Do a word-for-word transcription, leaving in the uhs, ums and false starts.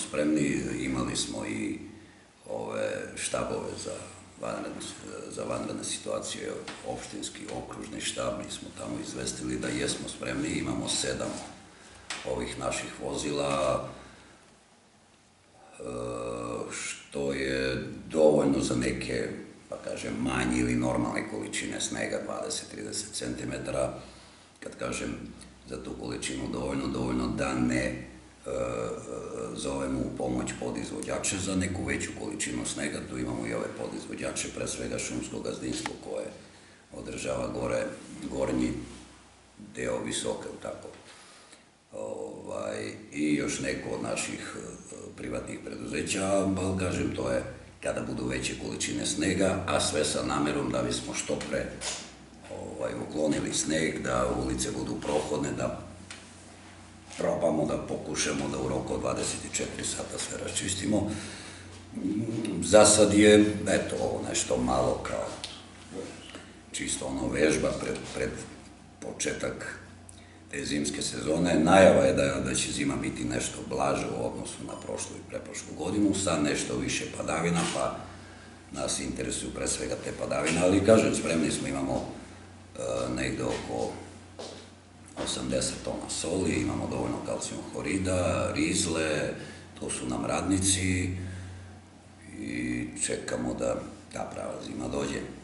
spremni, imali smo i ove štabove za vanredne situacije, opštinski, okružni štab, mi smo tamo izvestili da jesmo spremni, imamo sedam ovih naših vozila, što je dovoljno za neke, pa kažem, manje ili normalne količine snega, dvadeset do trideset centimetara. Kad kažem za tu količinu dovoljno, dovoljno da ne zovemo u pomoć podizvođače za neku veću količinu snega. Tu imamo i ove podizvođače, pre svega šumsko gazdinstvo koje održava gore gornji deo Visoke, tako. I još neko od naših privatnih preduzeća, ali kažem, to je kada budu veće količine snega, a sve sa namerom da bismo što pre uklonili sneg, da ulice budu prohodne, da probamo da pokušamo da u roku od dvadeset četiri sata sve raščistimo. Za sad je, eto, ovo nešto malo kao čisto ono vežba pred početak te zimske sezone. Najava je da će zima biti nešto blaža u odnosu na prošlu i preprošlu godinu, sa nešto više padavina, pa nas interesuju pre svega te padavine, ali kažem, spremni smo, imamo negde oko osamdeset tona soli, imamo dovoljno kalcijum hlorida, rizle, to su nam radnici i čekamo da ta prava zima dođe.